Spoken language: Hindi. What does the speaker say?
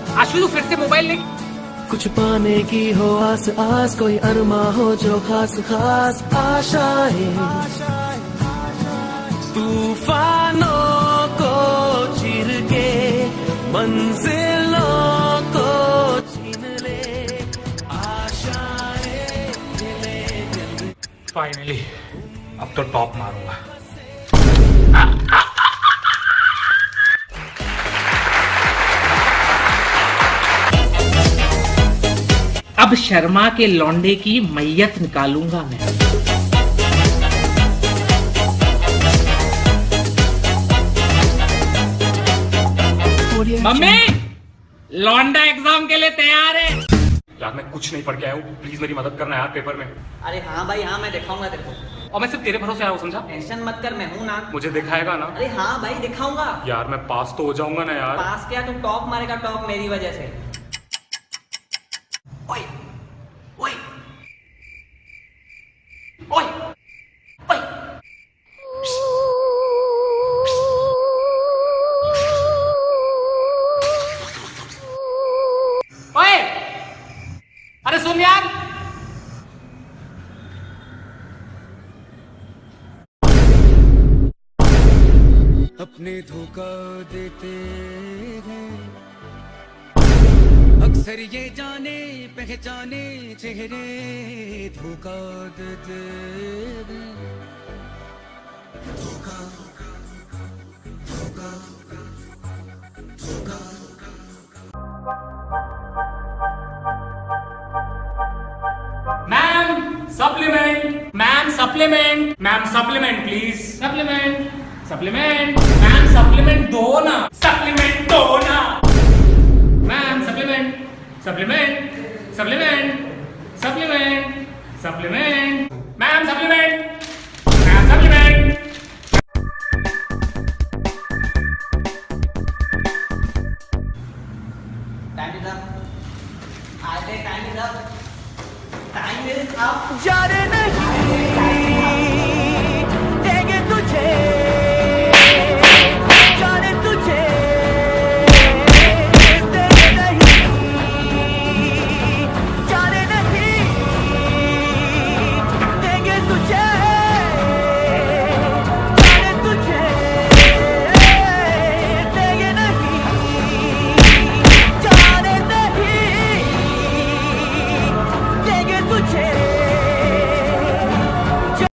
आशु तू फिर से मोबाइल ले। कुछ पाने की हो आस आस, कोई अरमा हो जो खास खास आशाएं, तूफानों को चीर के मंजिलों को छीन ले आशाएं ले। फाइनली अब तो टॉप मारूंगा। अब शर्मा के लौंडे की मैयत निकालूंगा मैं। मम्मी, लौंडा एग्जाम के लिए तैयार है। यार मैं कुछ नहीं पढ़ के आया हूँ, प्लीज मेरी मदद करना यार पेपर में। अरे हाँ भाई हाँ, मैं दिखाऊंगा तेरे को। और मैं सिर्फ तेरे भरोसे आया हूँ, समझा? टेंशन मत कर, मैं हूँ ना। मुझे दिखाएगा ना? अरे हाँ भाई दिखाऊंगा। यार मैं पास तो हो जाऊंगा ना यार। पास क्या, तू टॉप मारेगा, टॉप मेरी वजह से। ओए ओए ओए ओए। ओए अरे सुन यार। अपने धोखा देते हैं अक्सर ये जाने पहचाने चेहरे, धोखा देते हैं। धोखा धोखा धोखा। Ma'am supplement, ma'am supplement, ma'am supplement please, supplement supplement, ma'am supplement दो ना, सप्लीमेंट दो ना। Ma'am supplement supplement supplement supplement supplement, ma'am supplement, ma'am supplement. Time is up. Time is up. Time is up. जा रे